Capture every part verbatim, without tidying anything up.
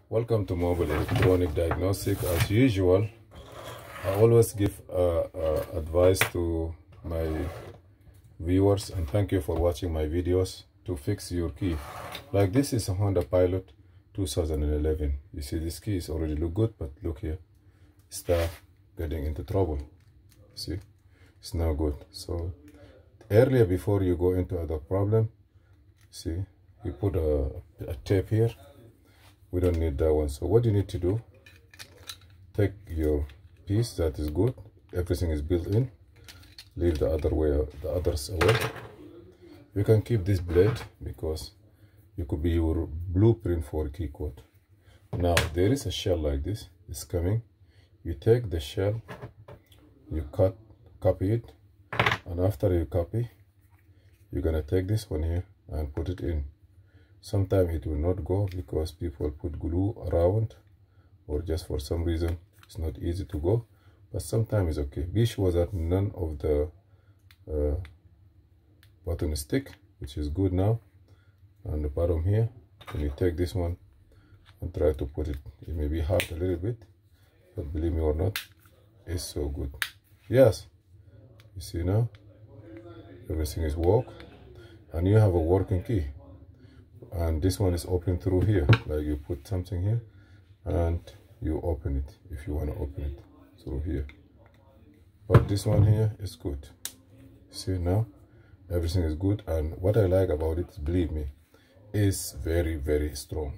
Welcome to Mobile Electronic Diagnostic. As usual, I always give uh, uh, advice to my viewers, and thank you for watching my videos, to fix your key. Like this is a Honda Pilot two thousand eleven. You see this key is already look good, but look here, start getting into trouble. See, it's not good. So earlier, before you go into other problem, see, you put a, a tape here. We don't need that one. So what you need to do, take your piece that is good, everything is built in, leave the other way, the others away. You can keep this blade because it could be your blueprint for key code. Now there is a shell like this, it's coming. You take the shell, you cut, copy it, and after you copy, you're gonna take this one here and put it in. Sometimes it will not go because people put glue around, or just for some reason it's not easy to go, but sometimes it's okay. Be sure that none of the uh, button stick, which is good now, on the bottom here. When you take this one and try to put it, it may be hard a little bit, but believe me or not, it's so good. Yes, you see now everything is work, and you have a working key. And this one is open through here, like you put something here and you open it if you want to open it through here. But this one here is good. See, now everything is good, and what I like about it, believe me, is very very strong,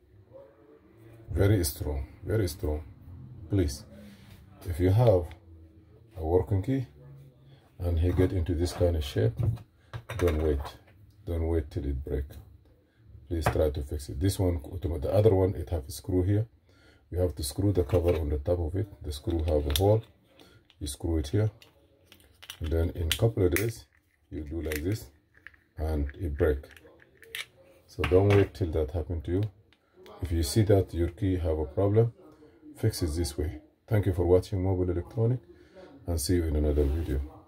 very strong, very strong. Please, if you have a working key and he get into this kind of shape, don't wait don't wait till it breaks. Please try to fix it. This one, the other one, it have a screw here. You have to screw the cover on the top of it. The screw have a hole. You screw it here, and then in a couple of days you do like this and it break. So don't wait till that happen to you. If you see that your key have a problem, fix it this way. Thank you for watching Mobile Electronic, and see you in another video.